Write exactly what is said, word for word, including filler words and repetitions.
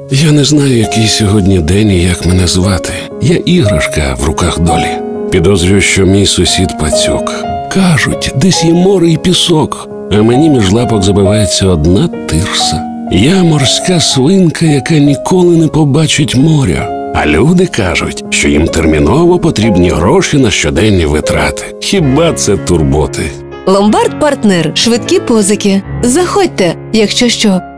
Я не знаю, який сьогодні день і як мене звати. Я іграшка в руках долі. Підозрюю, що мій сусід пацюк. Кажуть, десь є море і пісок, а мені між лапок забивається одна тирса. Я морська свинка, яка ніколи не побачить моря. А люди кажуть, що їм терміново потрібні гроші на щоденні витрати. Хіба це турботи? Ломбард Партнер. Швидкі позики. Заходьте, якщо що.